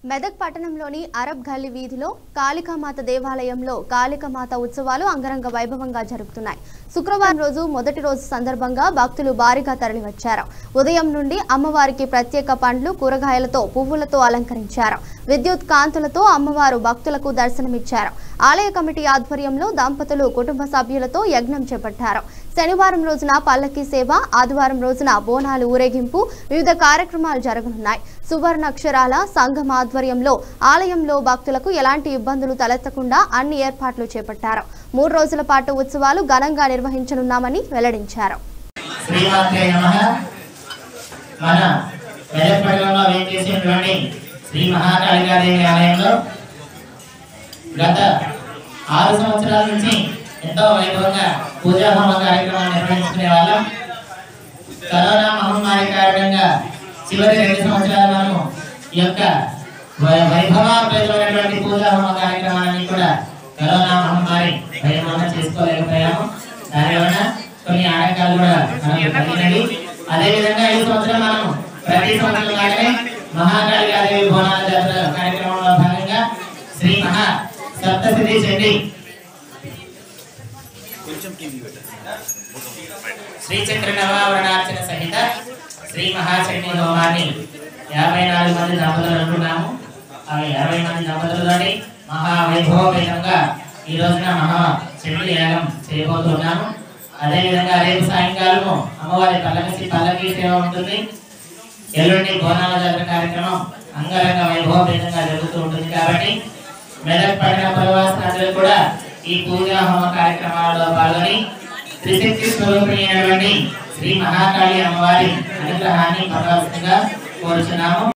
మెదక్ పట్టణంలోని అరబ్ గల్లీ వీధిలో కాళికామాత దేవాలయంలో కాళికామాత ఉత్సవాలు అంగరంగ వైభవంగా జరుగుతున్నాయి. శుక్రవారం రోజు మొదటి రోజు సందర్భంగా భక్తులు భారీగా తరలివచ్చారు. ఉదయం నుండి అమ్మవారికి ప్రత్యేక పండ్లు, కూరగాయలతో, పువ్వులతో అలంకరించారు. విద్యుత్ కాంతులతో అమ్మవారు భక్తులకు దర్శనమిచ్చారు. ఆలయ కమిటీ ఆధ్వర్యంలో దంపతులు కుటుంబ సభ్యులతో యజ్ఞం చేపట్టారు. శనివారం రోజున పల్లకి సేవ, ఆదివారం రోజున బోనాలు ఊరేగింపు, వివిధ కార్యక్రమాలు జరగనున్నాయి. సువర్ణాక్షరాల సంఘం ఆధ్వర్యంలో ఆలయంలో భక్తులకు ఎలాంటి ఇబ్బందులు తలెత్తకుండా అన్ని ఏర్పాట్లు చేపట్టారు. 3 రోజుల పాటు ఉత్సవాలు ఘనంగా నిర్వహించనున్నామని వెల్లడించారు. గత 6 సంవత్సరాల నుంచి ఎంతో వైభవంగా పూజా హోమ కార్యక్రమాలు నిర్వహించుకునే వాళ్ళం. కరోనా మహమ్మారి కారణంగా చివరి 2 సంవత్సరాలు మనము ఈ యొక్క వైభవమైనటువంటి పూజా హోమ కార్యక్రమాన్ని కూడా కరోనా మహమ్మారి వైభవంగా చేసుకోలేకపోయాము. దానివల్ల కొన్ని ఆటంకాలు కూడా మనకు కలిగినవి. అదేవిధంగా ఈ సంవత్సరం మనం ప్రతి సంవత్సరం లాగానే మహాకాళికాదేవి బోనాల జాతర కార్యక్రమంలో భాగంగా శ్రీ మహా సప్తసిద్ధి చండి శ్రీ చక్ర నవావరణార్చన సహిత శ్రీ మహాచండీ హోమాన్ని 54 మంది దంపతులు అనుకున్నాము. అవి 60 మంది దంపతులతోటి మహావైభవపేతంగా ఈ రోజున మహా చండీ యాగం చేయబోతున్నాము. అదేవిధంగా రేపు సాయంకాలము అమ్మవారి పల్లకి సేవ ఉంటుంది. ఎల్లుండి బోనాల జాతర కార్యక్రమం అంగరంగ వైభవపేతంగా జరుగుతూ ఉంటుంది. కాబట్టి మెదక్ పట్టణ ప్రవాసులందరూ కూడా ఈ పూజా హోమ కార్యక్రమాలలో పాల్గొని త్రిశక్తి స్వరూపిణి అయినటువంటి శ్రీ మహాకాళి అమ్మవారి అనుగ్రహాన్ని పొందవలసిందిగా కోరుచున్నాము.